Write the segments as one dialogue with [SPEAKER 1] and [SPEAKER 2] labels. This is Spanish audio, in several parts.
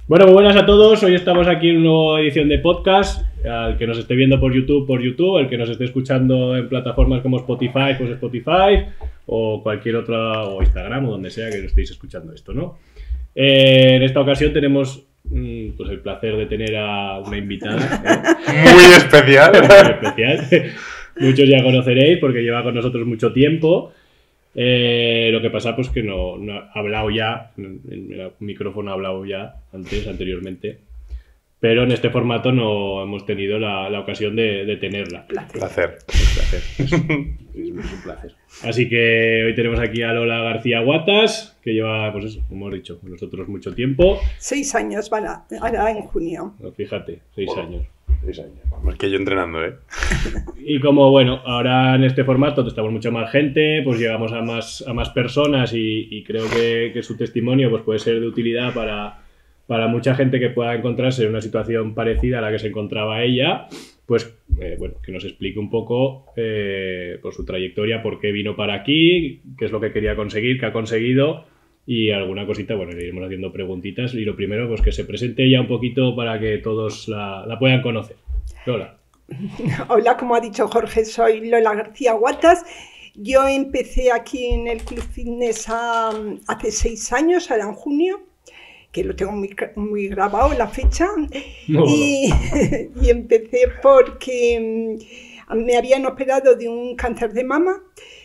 [SPEAKER 1] Bueno, muy buenas a todos. Hoy estamos aquí en una nueva edición de podcast. Al que nos esté viendo por YouTube, el que nos esté escuchando en plataformas como Spotify, pues Spotify, o cualquier otra, o Instagram, o donde sea que estéis escuchando esto, ¿no? En esta ocasión tenemos pues el placer de tener a una invitada.
[SPEAKER 2] Muy especial.
[SPEAKER 1] Muy especial. Muchos ya conoceréis porque lleva con nosotros mucho tiempo. Lo que pasa pues que no ha hablado ya, el micrófono ha hablado ya anteriormente, pero en este formato no hemos tenido la ocasión de tenerla.
[SPEAKER 2] Placer.
[SPEAKER 1] Es un placer. Así que hoy tenemos aquí a Lola García Guatas, que lleva, pues eso, como hemos dicho, con nosotros mucho tiempo.
[SPEAKER 3] 6 años hará en junio.
[SPEAKER 1] Fíjate, 6 años.
[SPEAKER 2] 6 años. Vamos, que yo entrenando, ¿eh?
[SPEAKER 1] Y como, bueno, ahora en este formato estamos mucha más gente, pues llegamos a más personas y creo que su testimonio pues puede ser de utilidad para mucha gente que pueda encontrarse en una situación parecida a la que se encontraba ella, pues, bueno, que nos explique un poco por su trayectoria, por qué vino para aquí, qué es lo que quería conseguir, qué ha conseguido y alguna cosita, bueno, le iremos haciendo preguntitas y lo primero, pues que se presente ya un poquito para que todos la puedan conocer. Lola.
[SPEAKER 3] Hola, como ha dicho Jorge, soy Lola García Guatas. Yo empecé aquí en el Club Fitness hace 6 años, ahora en junio, que lo tengo muy grabado la fecha.
[SPEAKER 1] No.
[SPEAKER 3] Y empecé porque me habían operado de un cáncer de mama.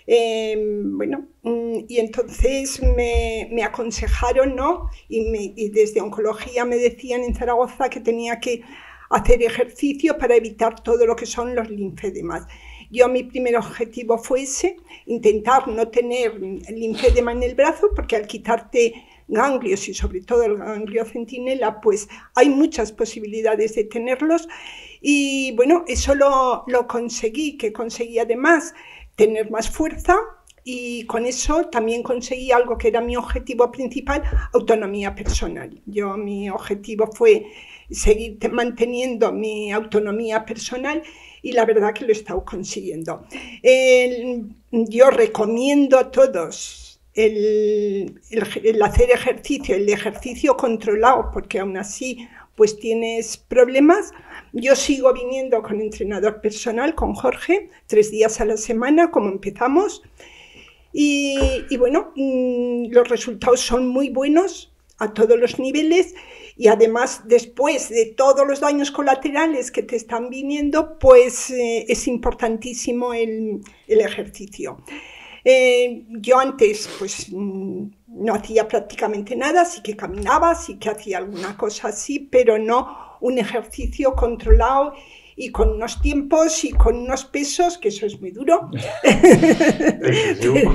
[SPEAKER 3] Y entonces me aconsejaron, ¿no? Y desde oncología me decían en Zaragoza que tenía que hacer ejercicio para evitar todo lo que son los linfedemas. Mi primer objetivo fue ese, intentar no tener linfedema en el brazo, porque al quitarte ganglios y sobre todo el ganglio centinela, pues hay muchas posibilidades de tenerlos. Y bueno, eso lo conseguí, que conseguí además tener más fuerza y con eso también conseguí algo que era mi objetivo principal, autonomía personal. Mi objetivo fue seguir manteniendo mi autonomía personal y la verdad que lo he estado consiguiendo. Yo recomiendo a todos el hacer ejercicio, el ejercicio controlado, porque aún así pues tienes problemas. Yo sigo viniendo con entrenador personal, con Jorge, 3 días a la semana, como empezamos. Y bueno, los resultados son muy buenos a todos los niveles y además después de todos los daños colaterales que te están viniendo, pues es importantísimo el ejercicio. Yo antes pues no hacía prácticamente nada, sí que caminaba, sí que hacía alguna cosa así, pero no un ejercicio controlado y con unos tiempos y con unos pesos, que eso es muy duro.
[SPEAKER 1] Excesivo.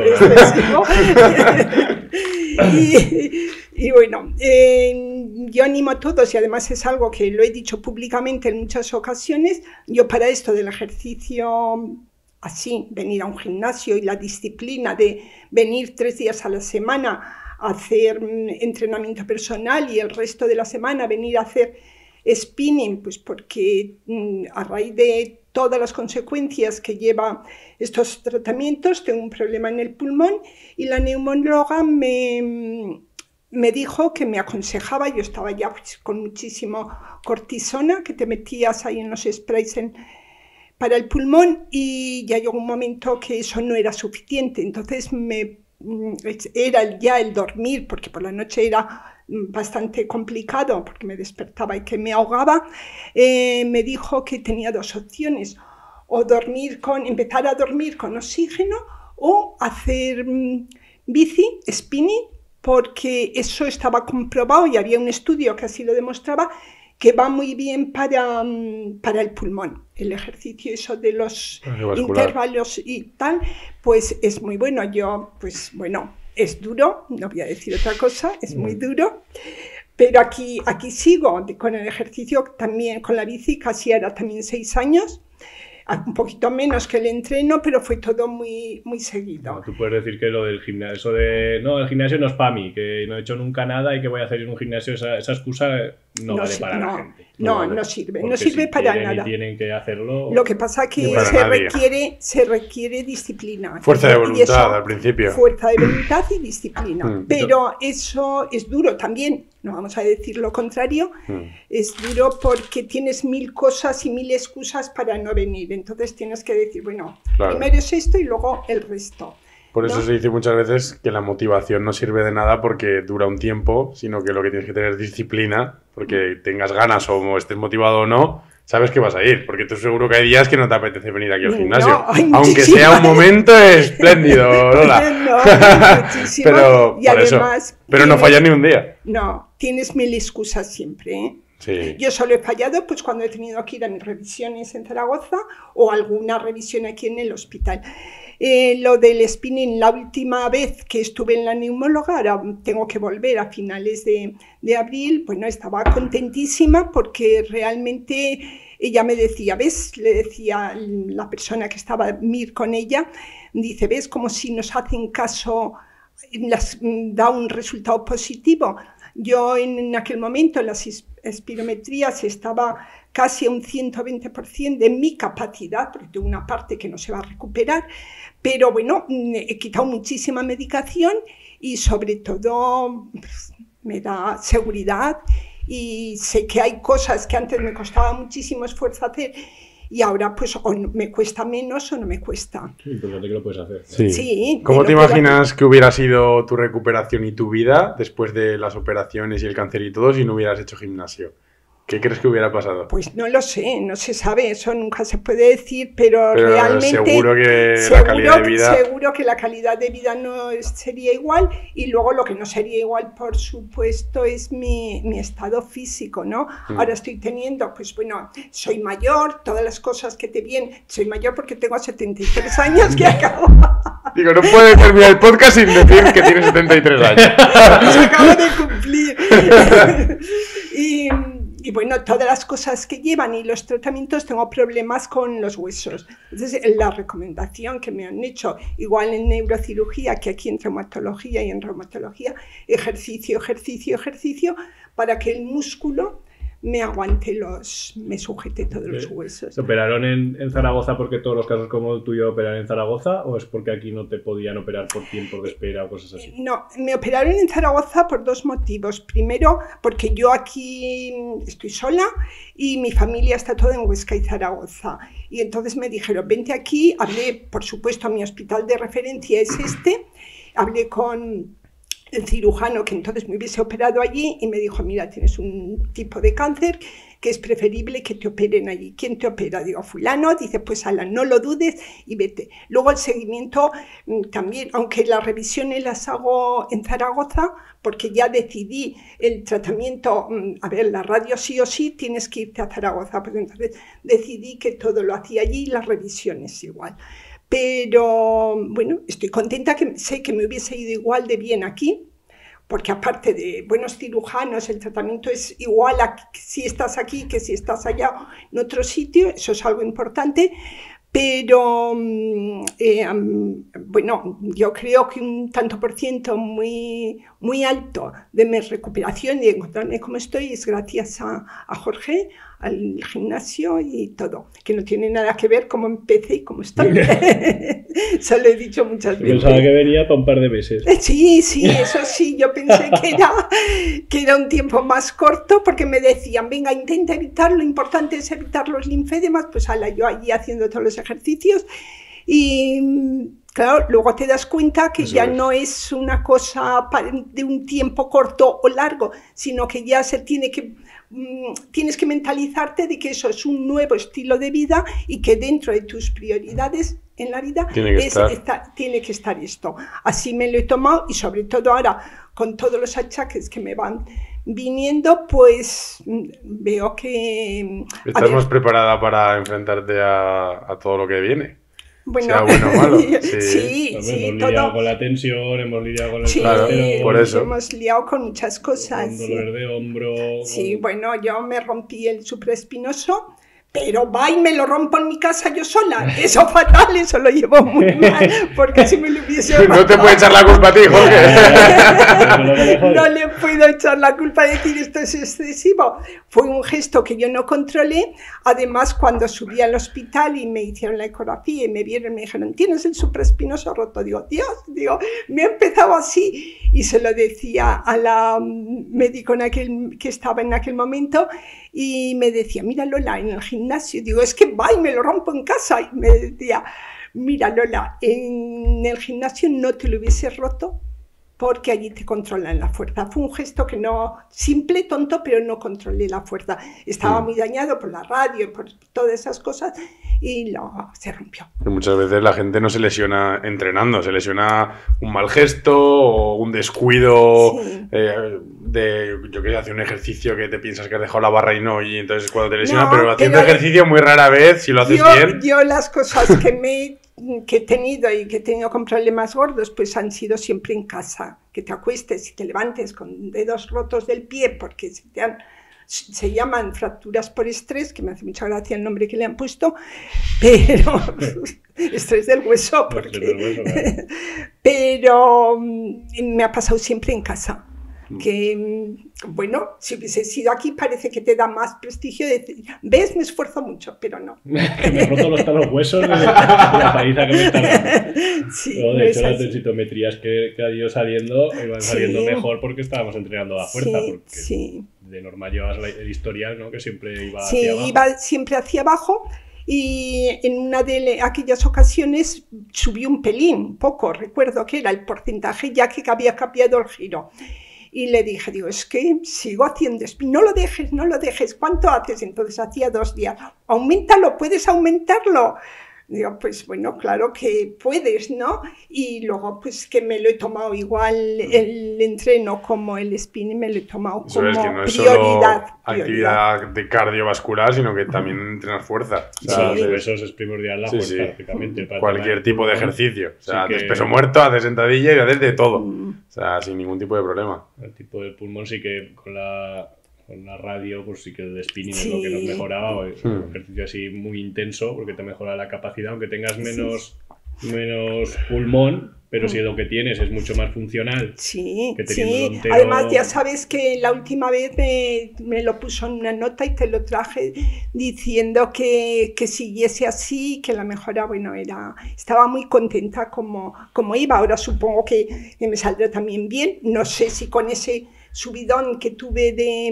[SPEAKER 3] Y bueno, yo animo a todos, y además es algo que lo he dicho públicamente en muchas ocasiones, yo para esto del ejercicio así, venir a un gimnasio y la disciplina de venir 3 días a la semana a hacer entrenamiento personal y el resto de la semana venir a hacer spinning, pues porque a raíz de todas las consecuencias que lleva estos tratamientos, tengo un problema en el pulmón y la neumóloga me dijo que me aconsejaba, yo estaba ya pues, con muchísimo cortisona, que te metías ahí en los sprays para el pulmón y ya llegó un momento que eso no era suficiente, entonces era ya el dormir, porque por la noche era bastante complicado porque me despertaba y que me ahogaba. Me dijo que tenía 2 opciones, o empezar a dormir con oxígeno o hacer bici, spinning, porque eso estaba comprobado y había un estudio que así lo demostraba, que va muy bien para el pulmón. El ejercicio eso de los intervalos y tal, pues es muy bueno. Pues bueno, es duro, no voy a decir otra cosa, es muy duro, pero aquí sigo con el ejercicio también, con la bici, casi era también 6 años, un poquito menos que el entreno, pero fue todo muy, muy seguido.
[SPEAKER 1] No, tú puedes decir que lo del gimnasio, el gimnasio no es para mí, que no he hecho nunca nada y que voy a hacer en un gimnasio, esa excusa no vale para la gente.
[SPEAKER 3] No sirve para nada.
[SPEAKER 1] Tienen que hacerlo.
[SPEAKER 3] Lo que pasa es que se requiere disciplina.
[SPEAKER 2] Fuerza de voluntad al principio.
[SPEAKER 3] Fuerza de voluntad y disciplina. Pero eso es duro también. no vamos a decir lo contrario, es duro porque tienes 1000 cosas y 1000 excusas para no venir. Entonces tienes que decir, bueno, primero es esto y luego el resto.
[SPEAKER 2] Por eso se dice muchas veces que la motivación no sirve de nada porque dura un tiempo, sino que lo que tienes que tener es disciplina, porque tengas ganas o estés motivado o no, sabes que vas a ir, porque tú seguro que hay días que no te apetece venir aquí al gimnasio.
[SPEAKER 3] No,
[SPEAKER 2] aunque sea un momento espléndido, Lola. Pero,
[SPEAKER 3] y además,
[SPEAKER 2] pero no fallas ni un día.
[SPEAKER 3] No, tienes 1000 excusas siempre, ¿eh?
[SPEAKER 2] Sí.
[SPEAKER 3] Yo solo he fallado pues cuando he tenido que ir a mis revisiones en Zaragoza o alguna revisión aquí en el hospital. Lo del spinning, la última vez que estuve en la neumóloga, ahora tengo que volver a finales de abril, bueno, estaba contentísima porque realmente ella me decía, ¿ves? Le decía la persona que estaba Mir con ella, dice, ¿ves? Como si nos hacen caso, da un resultado positivo. Yo en aquel momento en las espirometrías estaba casi a un 120% de mi capacidad, porque tengo una parte que no se va a recuperar, pero bueno, he quitado muchísima medicación y sobre todo me da seguridad y sé que hay cosas que antes me costaba muchísimo esfuerzo hacer y ahora pues o me cuesta menos o no me cuesta.
[SPEAKER 1] Sí, importante que lo puedes hacer.
[SPEAKER 3] Sí,
[SPEAKER 2] ¿Cómo te imaginas que hubiera sido tu recuperación y tu vida después de las operaciones y el cáncer y todo si no hubieras hecho gimnasio? ¿Qué crees que hubiera pasado?
[SPEAKER 3] Pues no lo sé, no se sabe, eso nunca se puede decir, pero realmente
[SPEAKER 2] seguro que la calidad de vida...
[SPEAKER 3] Seguro que la calidad de vida no sería igual y luego lo que no sería igual, por supuesto, es mi estado físico, ¿no? Ahora estoy teniendo, pues bueno, soy mayor, todas las cosas que te vienen, soy mayor porque tengo 73 años que acabo...
[SPEAKER 2] Digo, no puedes terminar el podcast sin decir que tienes 73 años.
[SPEAKER 3] Los acabo de cumplir. Y bueno, todas las cosas que llevan y los tratamientos, tengo problemas con los huesos. Entonces, la recomendación que me han hecho, igual en neurocirugía que aquí en traumatología y en reumatología, ejercicio, ejercicio, ejercicio, para que el músculo me aguante me sujete todos los huesos.
[SPEAKER 1] ¿Se operaron en Zaragoza porque todos los casos como el tuyo operan en Zaragoza o es porque aquí no te podían operar por tiempo de espera o cosas así?
[SPEAKER 3] No, me operaron en Zaragoza por 2 motivos. Primero, porque yo aquí estoy sola y mi familia está toda en Huesca y Zaragoza. Y entonces me dijeron, vente aquí, hablé, por supuesto, a mi hospital de referencia es hablé con el cirujano que entonces me hubiese operado allí y me dijo, mira, tienes un tipo de cáncer que es preferible que te operen allí. ¿Quién te opera? Digo, fulano. Dice, pues ala, no lo dudes y vete. Luego el seguimiento también, aunque las revisiones las hago en Zaragoza, porque ya decidí el tratamiento, a ver, la radio sí o sí, tienes que irte a Zaragoza. Pues entonces decidí que todo lo hacía allí y las revisiones igual. Pero bueno, estoy contenta, que sé que me hubiese ido igual de bien aquí, porque aparte de buenos cirujanos, el tratamiento es igual si estás aquí que si estás allá en otro sitio, eso es algo importante. Pero bueno, yo creo que un tanto por ciento muy, muy alto de mi recuperación y de encontrarme como estoy es gracias a Jorge, al gimnasio y todo, que no tiene nada que ver cómo empecé y cómo estoy. Eso lo he dicho muchas veces.
[SPEAKER 1] Pensaba que venía para un par de meses.
[SPEAKER 3] Sí, eso sí, yo pensé que era un tiempo más corto porque me decían, venga, intenta evitar, lo importante es evitar los linfedemas, pues ala, yo allí haciendo todos los ejercicios y... Claro, luego te das cuenta que ya no es una cosa de un tiempo corto o largo, sino que ya tienes que mentalizarte de que eso es un nuevo estilo de vida y que dentro de tus prioridades en la vida tiene que estar esto. Así me lo he tomado y sobre todo ahora con todos los achaques que me van viniendo, pues veo que...
[SPEAKER 2] ¿Estás más preparada para enfrentarte a todo lo que viene?
[SPEAKER 3] Bueno,
[SPEAKER 2] sea bueno o malo.
[SPEAKER 3] Sí,
[SPEAKER 1] hemos
[SPEAKER 3] todo.
[SPEAKER 1] lidiado con la tensión, hemos lidiado con el
[SPEAKER 2] claro, por eso.
[SPEAKER 3] Hemos liado con muchas cosas.
[SPEAKER 1] Con dolor de hombro.
[SPEAKER 3] Sí, bueno, yo me rompí el supraespinoso, Pero va y me lo rompo en mi casa yo sola. Eso fatal, eso lo llevo muy mal, porque si me lo hubiese
[SPEAKER 2] No te puede echar la culpa a ti, Jorge.
[SPEAKER 3] No le puedo echar la culpa de decir esto es excesivo. Fue un gesto que yo no controlé. Además, cuando subí al hospital y me hicieron la ecografía y me vieron, me dijeron, tienes el supraespinoso roto. Digo, Dios, me ha empezado así. Y se lo decía a la médico que estaba en aquel momento y me decía, mira Lola, en el gimnasio, digo, es que va y me lo rompo en casa. Y me decía, mira Lola, en el gimnasio no te lo hubiese roto porque allí te controlan la fuerza. Fue un gesto que no, simple, tonto, pero no controlé la fuerza. Estaba muy dañado por la radio, por todas esas cosas y se rompió.
[SPEAKER 2] Muchas veces la gente no se lesiona entrenando, se lesiona un mal gesto o un descuido yo qué sé, hacer un ejercicio que te piensas que has dejado la barra y no, y entonces cuando te lesionas, pero haciendo ejercicio muy rara vez, si lo haces bien.
[SPEAKER 3] Yo las cosas que he tenido y que he tenido con problemas gordos, pues han sido siempre en casa. Que te acuestes y te levantes con dedos rotos del pie porque se llaman fracturas por estrés, que me hace mucha gracia el nombre que le han puesto, pero estrés del hueso, pero me ha pasado siempre en casa. Que, bueno, si hubiese sido aquí parece que te da más prestigio decir, ves, me esfuerzo mucho, pero no.
[SPEAKER 1] Que me he roto hasta los huesos de la paliza que me está dando.
[SPEAKER 3] Sí,
[SPEAKER 1] no, de hecho, las densitometrías que ha ido saliendo iban saliendo mejor porque estábamos entrenando a la fuerza, porque de normal llevas el historial, ¿no? Que siempre iba hacia abajo. Sí, iba
[SPEAKER 3] siempre hacia abajo. Y en una de aquellas ocasiones subí un pelín, poco, recuerdo que era el porcentaje ya que había cambiado el giro. Y le dije, es que sigo haciendo no lo dejes, ¿cuánto haces? Entonces hacía 2 días, auméntalo, ¿puedes aumentarlo? Digo, pues bueno, claro que puedes, ¿no? Y luego pues que me lo he tomado igual el entreno como el spinning, me lo he tomado como
[SPEAKER 2] que no es
[SPEAKER 3] prioridad.
[SPEAKER 2] Solo actividad de cardiovascular, sino que también entrenar fuerza.
[SPEAKER 1] O sea, eso es primordial la fuerza, prácticamente.
[SPEAKER 2] Cualquier tipo de ejercicio. O sea, haces peso muerto, haces sentadilla y haces de todo. O sea, sin ningún tipo de problema.
[SPEAKER 1] El tipo del pulmón sí que con la radio, pues sí que el spinning es lo que nos mejoraba. Es un ejercicio así muy intenso porque te mejora la capacidad, aunque tengas menos pulmón, pero si lo que tienes es mucho más funcional. Que teniéndolo entero...
[SPEAKER 3] Además, ya sabes que la última vez me lo puso en una nota y te lo traje diciendo que siguiese así, que la mejora, bueno, estaba muy contenta como iba. Ahora supongo que me saldrá también bien. No sé si con ese subidón que tuve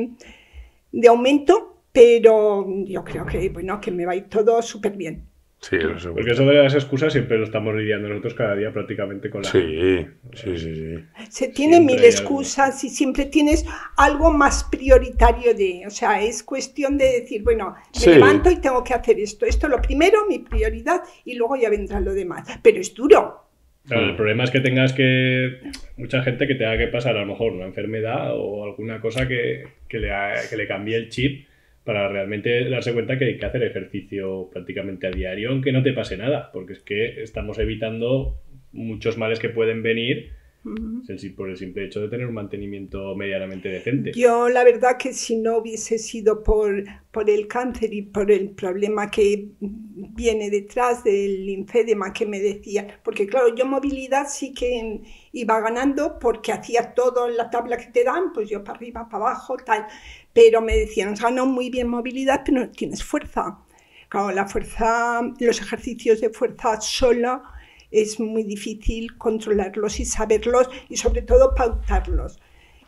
[SPEAKER 3] de aumento, pero yo creo que me va a ir todo súper bien.
[SPEAKER 2] Sí, eso seguro.
[SPEAKER 1] Porque eso de las excusas siempre lo estamos lidiando nosotros cada día prácticamente con la...
[SPEAKER 2] Sí.
[SPEAKER 3] Se tienen mil excusas y siempre tienes algo más prioritario o sea, es cuestión de decir, bueno, me levanto y tengo que hacer esto es lo primero, mi prioridad, y luego ya vendrá lo demás. Pero es duro.
[SPEAKER 1] Claro, el problema es que mucha gente que tenga que pasar a lo mejor una enfermedad o alguna cosa que le cambie el chip para realmente darse cuenta que hay que hacer ejercicio prácticamente a diario, aunque no te pase nada, porque es que estamos evitando muchos males que pueden venir por el simple hecho de tener un mantenimiento medianamente decente.
[SPEAKER 3] Yo la verdad que si no hubiese sido por el cáncer y por el problema que viene detrás del linfedema que me decían, porque claro, yo movilidad sí que iba ganando porque hacía todo en la tabla que te dan, pues yo para arriba, para abajo, tal, pero me decían, has ganado muy bien movilidad, pero no tienes fuerza. Claro, la fuerza, los ejercicios de fuerza sola es muy difícil controlarlos y saberlos y sobre todo pautarlos.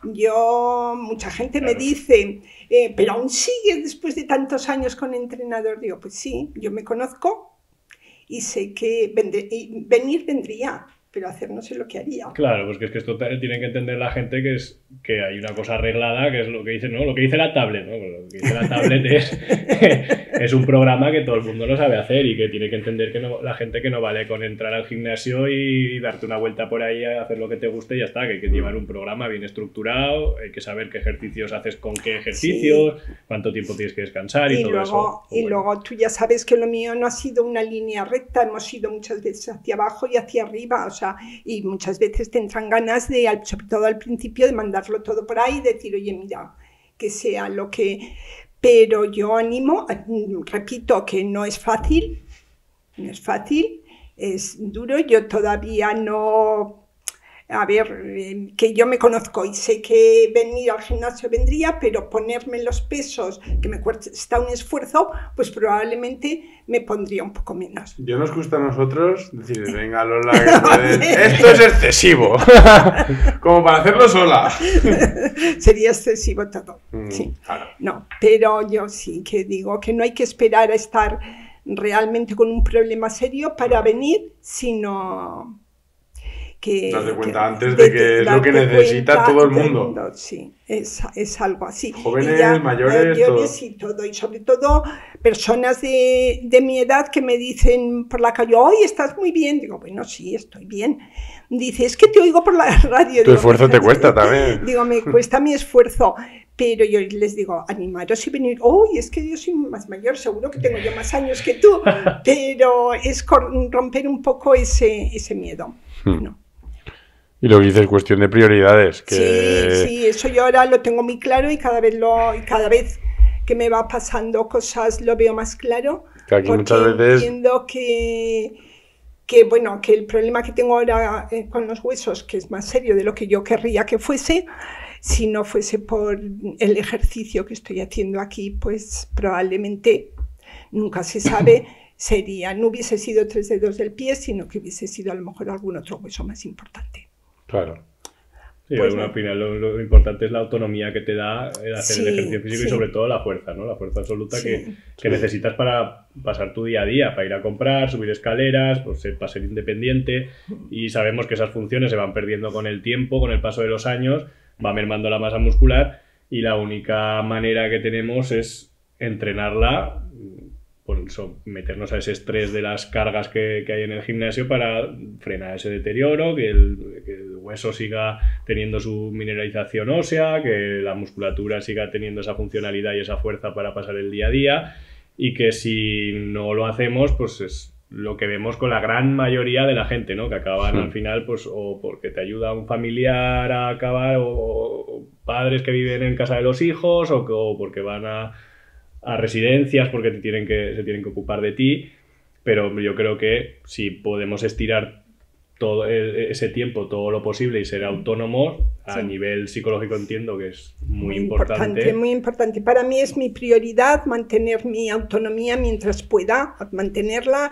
[SPEAKER 3] Mucha gente me dice, pero aún sigues después de tantos años con entrenador. Digo, pues sí, yo me conozco y sé que venir vendría, pero hacer no sé lo que haría.
[SPEAKER 1] Claro, pues que es que esto tiene que entender la gente que hay una cosa arreglada, que es lo que dice, ¿no? Lo que dice la tablet, ¿no? Pues lo que dice la tablet es un programa que todo el mundo lo sabe hacer y que tiene que entender que la gente que no vale con entrar al gimnasio y darte una vuelta por ahí a hacer lo que te guste y ya está, que hay que llevar un programa bien estructurado, hay que saber qué ejercicios haces con qué ejercicios, cuánto tiempo tienes que descansar y todo
[SPEAKER 3] luego,
[SPEAKER 1] eso.
[SPEAKER 3] Y luego tú ya sabes que lo mío no ha sido una línea recta, hemos ido muchas veces hacia abajo y hacia arriba, o sea, y muchas veces te entran ganas sobre todo al principio, de mandarlo todo por ahí y decir, oye, mira, que sea lo que... pero yo animo, repito que no es fácil, es duro, yo todavía no... A ver, que yo me conozco y sé que venir al gimnasio vendría, pero ponerme los pesos, que me cuesta un esfuerzo, pues probablemente me pondría un poco menos.
[SPEAKER 2] Yo nos gusta a nosotros decir, venga Lola, esto es excesivo, como para hacerlo sola.
[SPEAKER 3] Sería excesivo todo, sí.
[SPEAKER 2] Claro.
[SPEAKER 3] No, pero yo sí que digo que no hay que esperar a estar realmente con un problema serio para venir, sino... que
[SPEAKER 2] darte cuenta antes de que es lo que necesita todo el mundo.
[SPEAKER 3] Sí, es algo así.
[SPEAKER 2] Jóvenes, mayores,
[SPEAKER 3] y todo. Y sobre todo personas de mi edad que me dicen por la calle, ¡ay, estás muy bien! Digo, bueno, sí, estoy bien. Dice, es que te oigo por la radio.
[SPEAKER 2] Tu esfuerzo te cuesta también.
[SPEAKER 3] Digo, me cuesta mi esfuerzo. Pero yo les digo, animaros y venir. ¡Uy, es que yo soy más mayor! Seguro que tengo yo más años que tú. Pero es romper un poco ese miedo. ¿No?
[SPEAKER 2] Y lo que dices, cuestión de prioridades. Que...
[SPEAKER 3] Sí, eso yo ahora lo tengo muy claro y cada vez que me va pasando cosas lo veo más claro.
[SPEAKER 2] Que aquí muchas veces...
[SPEAKER 3] entiendo que el problema que tengo ahora con los huesos, que es más serio de lo que yo querría que fuese, si no fuese por el ejercicio que estoy haciendo aquí, pues probablemente, nunca se sabe, no hubiese sido 3 dedos del pie, sino que hubiese sido a lo mejor algún otro hueso más importante.
[SPEAKER 2] Claro.
[SPEAKER 1] Sí, pues al final lo importante es la autonomía que te da el hacer el ejercicio físico y sobre todo la fuerza, ¿no? La fuerza absoluta que necesitas para pasar tu día a día, para ir a comprar, subir escaleras, pues, para ser independiente, y sabemos que esas funciones se van perdiendo con el tiempo, con el paso de los años, va mermando la masa muscular y la única manera que tenemos es entrenarla, meternos a ese estrés de las cargas que hay en el gimnasio para frenar ese deterioro, que el hueso siga teniendo su mineralización ósea, que la musculatura siga teniendo esa funcionalidad y esa fuerza para pasar el día a día, y que si no lo hacemos, pues es lo que vemos con la gran mayoría de la gente, ¿no? Que acaban al final, pues, o porque te ayuda un familiar a acabar, o padres que viven en casa de los hijos, o porque van a residencias porque se tienen que ocupar de ti, pero yo creo que si podemos estirar todo ese tiempo todo lo posible y ser autónomos a nivel psicológico, entiendo que es muy importante.
[SPEAKER 3] Muy importante. Para mí es mi prioridad mantener mi autonomía mientras pueda, mantenerla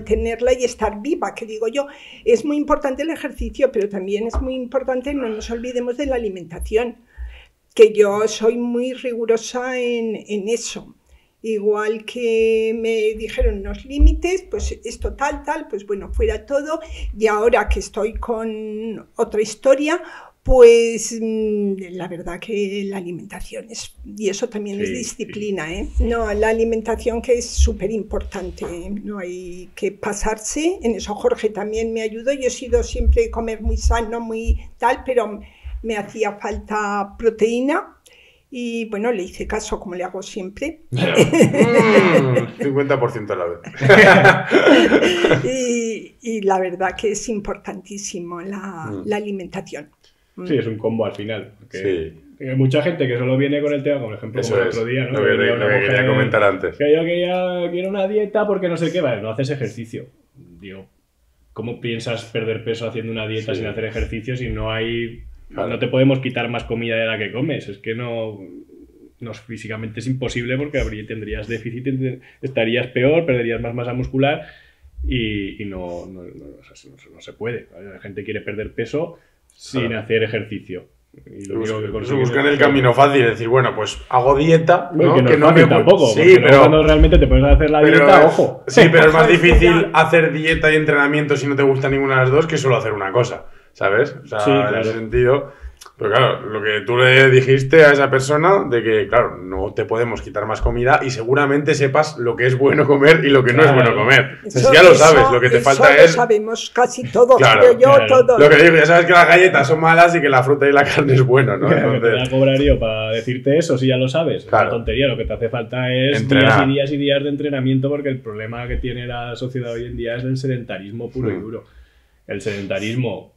[SPEAKER 3] y estar viva, que digo yo. Es muy importante el ejercicio, pero también es muy importante, no nos olvidemos de la alimentación, que yo soy muy rigurosa en eso. Igual que me dijeron unos límites, pues esto tal, pues bueno, fuera todo. Y ahora que estoy con otra historia, pues la verdad que la alimentación y eso también es disciplina, ¿eh? No, la alimentación que es súper importante, no hay que pasarse. En eso Jorge también me ayudó. Yo he sido siempre comer muy sano, muy tal, pero me hacía falta proteína. Y bueno, le hice caso, como le hago siempre.
[SPEAKER 2] 50% a la
[SPEAKER 3] vez. y la verdad que es importantísimo la alimentación.
[SPEAKER 1] Sí, es un combo al final. Hay mucha gente que solo viene con el tema, por ejemplo, como el otro día, ¿no?
[SPEAKER 2] Lo que quería comentar antes.
[SPEAKER 1] Que yo quiero una dieta porque no sé qué, vale, no haces ejercicio. Digo, ¿cómo piensas perder peso haciendo una dieta sin hacer ejercicio si no hay... No te podemos quitar más comida de la que comes, es que no físicamente es imposible porque tendrías déficit, estarías peor, perderías más masa muscular y no se puede. La gente quiere perder peso sin hacer ejercicio. Y lo único que
[SPEAKER 2] buscan el camino fácil, es decir, bueno, pues hago dieta,
[SPEAKER 1] bueno,
[SPEAKER 2] ¿no?
[SPEAKER 1] Que no es tampoco, sí, pero cuando realmente te pones a hacer la dieta, ojo.
[SPEAKER 2] Sí, pero es más difícil hacer dieta y entrenamiento si no te gusta ninguna de las dos que solo hacer una cosa. ¿Sabes? O sea, en ese sentido... Pero claro, lo que tú le dijiste a esa persona de que, claro, no te podemos quitar más comida y seguramente sepas lo que es bueno comer y lo que no es bueno comer. Si ya lo sabes, lo que te falta es...
[SPEAKER 3] Lo sabemos casi todos, pero yo todo.
[SPEAKER 2] Lo que digo, ya sabes que las galletas son malas y que la fruta y la carne es bueno, ¿no?
[SPEAKER 1] Entonces... Te voy a cobrar yo para decirte eso si ya lo sabes. Claro. Es una tontería, lo que te hace falta es días y días y días de entrenamiento, porque el problema que tiene la sociedad hoy en día es el sedentarismo puro y duro. El sedentarismo...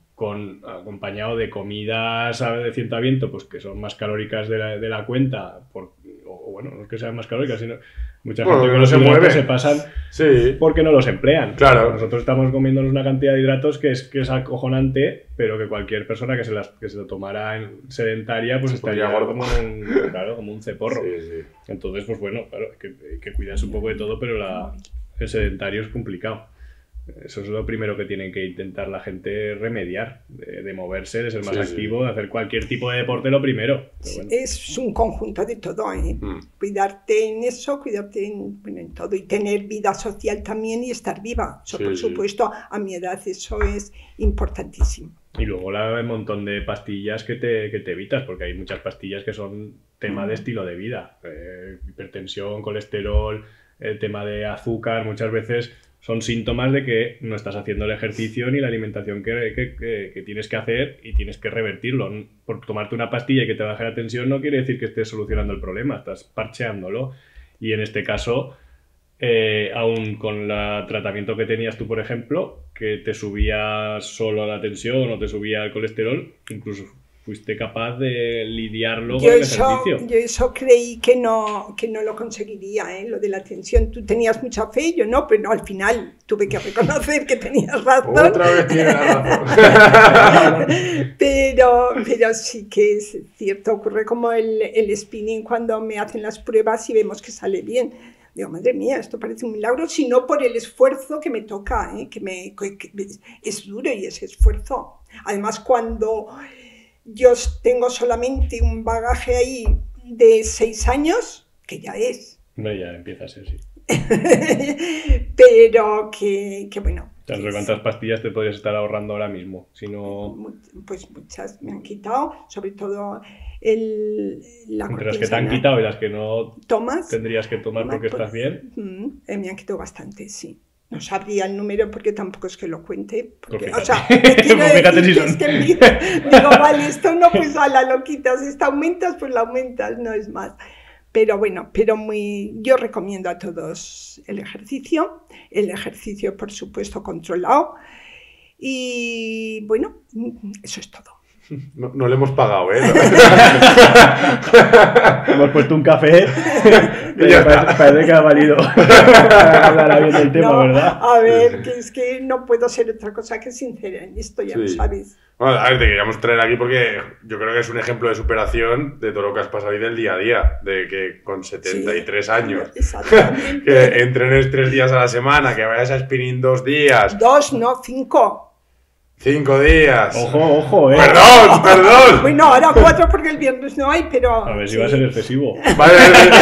[SPEAKER 1] acompañado de comidas de ciento a viento, pues que son más calóricas de la cuenta, o bueno, no es que sean más calóricas, sino mucha
[SPEAKER 2] Bueno,
[SPEAKER 1] gente
[SPEAKER 2] que
[SPEAKER 1] con
[SPEAKER 2] no
[SPEAKER 1] los
[SPEAKER 2] se
[SPEAKER 1] hidratos
[SPEAKER 2] mueve.
[SPEAKER 1] se pasan
[SPEAKER 2] Sí.
[SPEAKER 1] porque no los emplean.
[SPEAKER 2] Claro.
[SPEAKER 1] Nosotros estamos comiéndonos una cantidad de hidratos que es acojonante, pero que cualquier persona que se lo tomara en sedentaria, pues
[SPEAKER 2] Se
[SPEAKER 1] estaría
[SPEAKER 2] pondría gordo.
[SPEAKER 1] como un ceporro.
[SPEAKER 2] Sí, sí.
[SPEAKER 1] Entonces, pues bueno, claro, hay que cuidarse un poco de todo, pero el sedentario es complicado. Eso es lo primero que tienen que intentar la gente remediar, de moverse, de ser más
[SPEAKER 2] Sí, sí.
[SPEAKER 1] activo, de hacer cualquier tipo de deporte lo primero. Pero bueno.
[SPEAKER 3] Es un conjunto de todo, ¿eh? Cuidarte en eso, cuidarte en todo y tener vida social también y estar viva. Eso,
[SPEAKER 2] Sí,
[SPEAKER 3] por
[SPEAKER 2] sí.
[SPEAKER 3] supuesto, a mi edad eso es importantísimo.
[SPEAKER 1] Y luego el montón de pastillas que te evitas, porque hay muchas pastillas que son tema de estilo de vida. Hipertensión, colesterol, el tema de azúcar, muchas veces son síntomas de que no estás haciendo el ejercicio ni la alimentación que tienes que hacer y tienes que revertirlo. Por tomarte una pastilla y que te baje la tensión no quiere decir que estés solucionando el problema, estás parcheándolo. Y en este caso, aún con el tratamiento que tenías tú, por ejemplo, que te subía solo la tensión o te subía el colesterol, incluso fuiste capaz de lidiarlo con el ejercicio.
[SPEAKER 3] Yo eso creí que no lo conseguiría, ¿eh? Lo de la tensión. Tú tenías mucha fe, yo no, pero no, al final tuve que reconocer que tenías razón.
[SPEAKER 2] Otra vez tiene razón.
[SPEAKER 3] pero sí que es cierto, ocurre como el spinning cuando me hacen las pruebas y vemos que sale bien. Digo, madre mía, esto parece un milagro, sino por el esfuerzo que me toca, ¿eh? Que es duro y ese esfuerzo. Además, cuando yo tengo solamente un bagaje ahí de 6 años, que ya es.
[SPEAKER 1] Hombre, ya empieza a ser, sí.
[SPEAKER 3] Pero que bueno.
[SPEAKER 1] ¿Sabes cuántas pastillas te podrías estar ahorrando ahora mismo? Si no...
[SPEAKER 3] Pues muchas me han quitado, sobre todo la
[SPEAKER 1] entre las que te han quitado y las que no
[SPEAKER 3] tomas,
[SPEAKER 1] tendrías que tomar porque estás bien.
[SPEAKER 3] Me han quitado bastante, sí. No sabría el número porque tampoco es que lo cuente. Porque,
[SPEAKER 1] Pues
[SPEAKER 3] o sea, me quiero decir
[SPEAKER 1] si
[SPEAKER 3] que es que digo, vale, esto no, pues a la lo quitas, esta aumentas, pues la aumentas, no es más. Pero bueno, yo recomiendo a todos el ejercicio por supuesto controlado y bueno, eso es todo.
[SPEAKER 2] No le hemos pagado, ¿eh?
[SPEAKER 1] Hemos puesto un café
[SPEAKER 2] Y ya está.
[SPEAKER 1] parece que ha valido hablar bien del tema,
[SPEAKER 3] No,
[SPEAKER 1] ¿verdad?
[SPEAKER 3] a ver, que es que no puedo ser otra cosa que sincera en esto, ya lo
[SPEAKER 2] Sí.
[SPEAKER 3] sabes.
[SPEAKER 2] Bueno, a ver, te queríamos traer aquí porque yo creo que es un ejemplo de superación de todo lo que has pasado y del día a día. De que con 73 años,
[SPEAKER 3] Exactamente.
[SPEAKER 2] que entrenes 3 días a la semana, que vayas a spinning 2 días,
[SPEAKER 3] 2, no, 5.
[SPEAKER 2] 5 días.
[SPEAKER 1] Ojo,
[SPEAKER 2] ¡Perdón!
[SPEAKER 3] Bueno, ahora 4 porque el viernes no hay, pero...
[SPEAKER 1] A ver si va a ser excesivo.
[SPEAKER 2] Vale.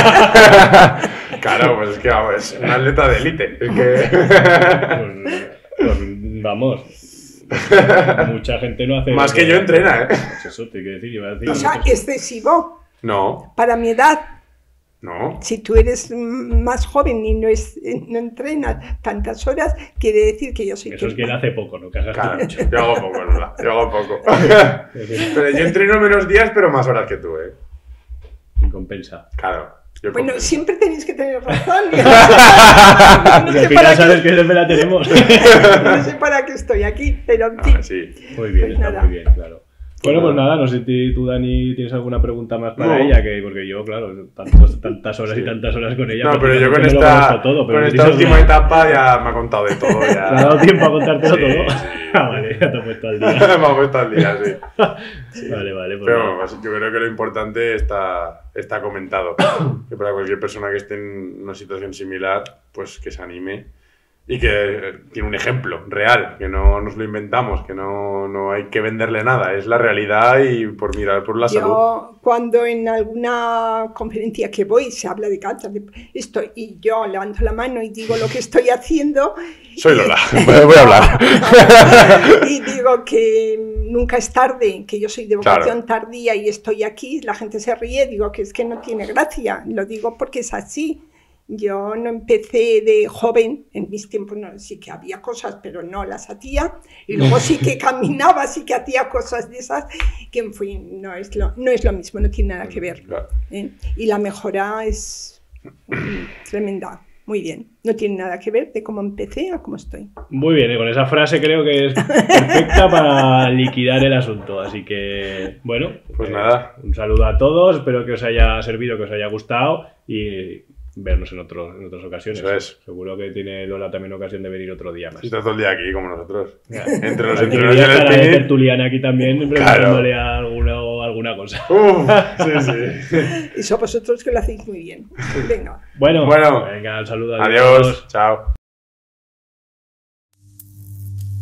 [SPEAKER 2] Claro, pues es que vamos, es un atleta de élite. Es que...
[SPEAKER 1] Pues vamos. Mucha gente no hace...
[SPEAKER 2] Más que yo entrena, ¿eh?
[SPEAKER 1] Pues eso te quiero decir. Yo iba a decir
[SPEAKER 3] O sea, excesivo
[SPEAKER 2] No,
[SPEAKER 3] para mi edad.
[SPEAKER 2] no.
[SPEAKER 3] Si tú eres más joven y no entrenas tantas horas, quiere decir que yo soy...
[SPEAKER 1] Eso es que él hace poco, ¿no? Que hagas
[SPEAKER 2] Claro,
[SPEAKER 1] mucho.
[SPEAKER 2] yo hago poco, Lola. Yo hago poco. Pero yo entreno menos días, pero más horas que tú, ¿eh?
[SPEAKER 1] Y compensa.
[SPEAKER 2] Claro. Yo
[SPEAKER 3] Bueno,
[SPEAKER 2] compenso.
[SPEAKER 3] siempre tenéis que tener razón.
[SPEAKER 1] Y
[SPEAKER 3] No
[SPEAKER 1] al
[SPEAKER 3] sé
[SPEAKER 1] final
[SPEAKER 3] para
[SPEAKER 1] sabes
[SPEAKER 3] qué,
[SPEAKER 1] que siempre la tenemos.
[SPEAKER 3] no sé para qué estoy aquí, pero en fin.
[SPEAKER 2] Ah, sí.
[SPEAKER 1] Muy bien,
[SPEAKER 3] Pues
[SPEAKER 1] está
[SPEAKER 3] nada.
[SPEAKER 1] muy bien, claro. Bueno, pues nada, no sé si tú, Dani, tienes alguna pregunta más para
[SPEAKER 2] No.
[SPEAKER 1] ella, porque yo, claro, tantas horas y tantas horas con ella.
[SPEAKER 2] No, pero yo con
[SPEAKER 1] prácticamente me lo
[SPEAKER 2] esta,
[SPEAKER 1] conozco todo, pero
[SPEAKER 2] con
[SPEAKER 1] si
[SPEAKER 2] esta
[SPEAKER 1] tienes
[SPEAKER 2] última
[SPEAKER 1] alguna-
[SPEAKER 2] etapa ya me ha contado de todo.
[SPEAKER 1] ¿Te ha
[SPEAKER 2] Ya.
[SPEAKER 1] dado tiempo a contártelo
[SPEAKER 2] Sí,
[SPEAKER 1] todo?
[SPEAKER 2] sí.
[SPEAKER 1] Ah, vale, ya te he puesto al día.
[SPEAKER 2] Me ha puesto al día, sí.
[SPEAKER 1] Vale, pues
[SPEAKER 2] Pero
[SPEAKER 1] nada.
[SPEAKER 2] vamos, yo creo que lo importante está comentado. Que para cualquier persona que esté en una situación similar, pues que se anime y que tiene un ejemplo real, que no nos lo inventamos, que no hay que venderle nada, es la realidad y por mirar por la salud.
[SPEAKER 3] Yo, cuando en alguna conferencia que voy se habla de cáncer, de esto, y yo levanto la mano y digo lo que estoy haciendo.
[SPEAKER 2] Soy Lola, voy a hablar.
[SPEAKER 3] Y digo que nunca es tarde, que yo soy de vocación
[SPEAKER 2] Claro.
[SPEAKER 3] tardía y estoy aquí, la gente se ríe, digo que es que no tiene gracia, lo digo porque es así. Yo no empecé de joven, en mis tiempos no, sí que había cosas, pero no las hacía, y luego sí que caminaba, sí que hacía cosas de esas, que en fin, no es lo mismo, no tiene nada que ver.
[SPEAKER 2] Claro.
[SPEAKER 3] ¿Eh? Y la mejora es tremenda. Muy bien. No tiene nada que ver de cómo empecé a cómo estoy.
[SPEAKER 1] Muy bien, con esa frase creo que es perfecta para liquidar el asunto. Así que, bueno,
[SPEAKER 2] Pues nada.
[SPEAKER 1] un saludo a todos, espero que os haya servido, que os haya gustado y vernos en otras ocasiones.
[SPEAKER 2] Eso es.
[SPEAKER 1] Seguro que tiene Lola también ocasión de venir otro día más.
[SPEAKER 2] Si está todo el día aquí, como nosotros.
[SPEAKER 1] Ya.
[SPEAKER 2] Entre los
[SPEAKER 1] Aquí
[SPEAKER 2] entrenos y el
[SPEAKER 1] estará de
[SPEAKER 2] spinning.
[SPEAKER 1] tertuliana aquí también, preguntándole a alguna cosa.
[SPEAKER 2] Sí.
[SPEAKER 3] Eso vosotros que lo hacéis muy bien. Venga.
[SPEAKER 1] Bueno,
[SPEAKER 2] Bueno.
[SPEAKER 1] venga, un saludo.
[SPEAKER 2] Adiós. Chao.